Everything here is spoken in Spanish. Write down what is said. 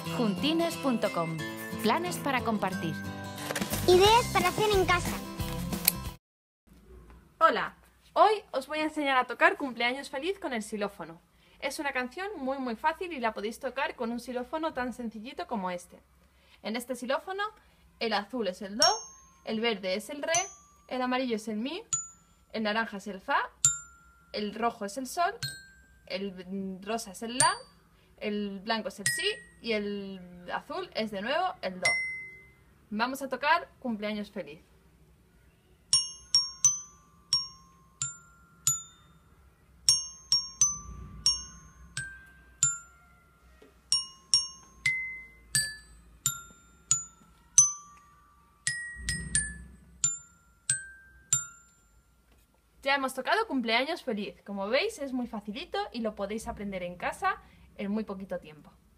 Juntines.com. Planes para compartir. Ideas para hacer en casa. Hola, hoy os voy a enseñar a tocar Cumpleaños Feliz con el xilófono. Es una canción muy fácil y la podéis tocar con un xilófono tan sencillito como este. En este xilófono, el azul es el do, el verde es el re, el amarillo es el mi, el naranja es el fa, el rojo es el sol, el rosa es el la, el blanco es el si y el azul es de nuevo el do. Vamos a tocar Cumpleaños Feliz. Ya hemos tocado Cumpleaños Feliz. Como veis es muy facilito y lo podéis aprender en casa en muy poquito tiempo.